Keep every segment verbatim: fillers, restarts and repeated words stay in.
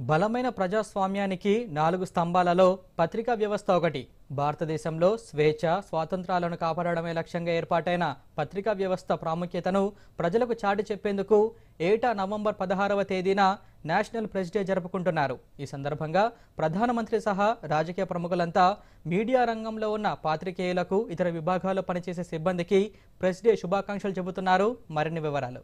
బలమైన ప్రజాస్వామ్యానికి నాలుగు స్తంభాలలో పత్రికా వ్యవస్థ ఒకటి. భారతదేశంలో స్వేచ్ఛ, స్వాతంత్రాలను కాపాడడమే లక్ష్యంగా ఏర్పాటైన పత్రికా వ్యవస్థ ప్రాముఖ్యతను ప్రజలకు చాటి చెప్పేందుకు ఏటా నవంబర్ పదహారవ తేదీన నేషనల్ ప్రెస్ డే జరుపుకుంటున్నారు. ఈ సందర్భంగా ప్రధానమంత్రి సహా రాజకీయ ప్రముఖులంతా మీడియా రంగంలో ఉన్న పాత్రికేయులకు, ఇతర విభాగాల్లో పనిచేసే సిబ్బందికి ప్రెస్ డే శుభాకాంక్షలు చెబుతున్నారు. మరిన్ని వివరాలు.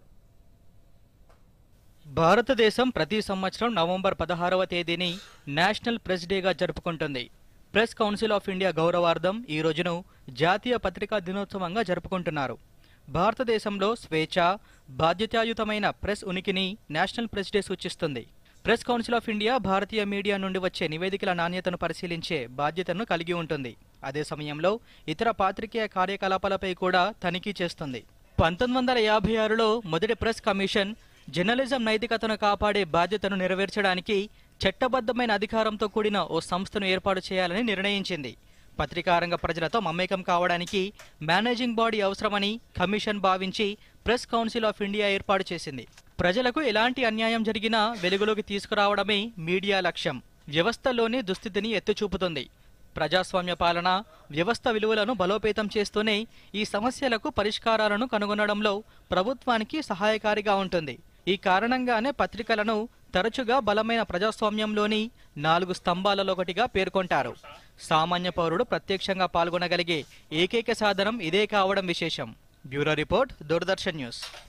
భారతదేశం ప్రతి సంవత్సరం నవంబర్ పదహారవ తేదీని నేషనల్ ప్రెస్ డేగా జరుపుకుంటుంది. ప్రెస్ కౌన్సిల్ ఆఫ్ ఇండియా గౌరవార్థం ఈ రోజును జాతీయ పత్రికా దినోత్సవంగా జరుపుకుంటున్నారు. భారతదేశంలో స్వేచ్ఛ, బాధ్యతాయుతమైన ప్రెస్ ఉనికిని నేషనల్ ప్రెస్ డే సూచిస్తుంది. ప్రెస్ కౌన్సిల్ ఆఫ్ ఇండియా భారతీయ మీడియా నుండి వచ్చే నివేదికల నాణ్యతను పరిశీలించే బాధ్యతను కలిగి ఉంటుంది. అదే సమయంలో ఇతర పాత్రికేయ కార్యకలాపాలపై కూడా తనిఖీ చేస్తుంది. పంతొమ్మిది వందల యాభై ఆరులో మొదటి ప్రెస్ కమిషన్ జర్నలిజం నైతికతను కాపాడే బాధ్యతను నెరవేర్చడానికి చట్టబద్ధమైన అధికారంతో కూడిన ఓ సంస్థను ఏర్పాటు చేయాలని నిర్ణయించింది. పత్రికారంగ ప్రజలతో మమేకం కావడానికి మేనేజింగ్ బాడీ అవసరమని కమిషన్ భావించి ప్రెస్ కౌన్సిల్ ఆఫ్ ఇండియా ఏర్పాటు చేసింది. ప్రజలకు ఎలాంటి అన్యాయం జరిగినా వెలుగులోకి తీసుకురావడమే మీడియా లక్ష్యం. వ్యవస్థలోని దుస్థితిని ఎత్తిచూపుతుంది. ప్రజాస్వామ్య పాలన, వ్యవస్థ విలువలను బలోపేతం చేస్తూనే ఈ సమస్యలకు పరిష్కారాలను కనుగొనడంలో ప్రభుత్వానికి సహాయకారిగా ఉంటుంది. ఈ కారణంగానే పత్రికలను తరచుగా బలమైన ప్రజాస్వామ్యంలోని నాలుగు స్తంభాలలో ఒకటిగా పేర్కొంటారు. సామాన్య పౌరుడు ప్రత్యక్షంగా పాల్గొనగలిగే ఏకైక సాధనం ఇదే కావడం విశేషం. Bureau report, Doordarshan news.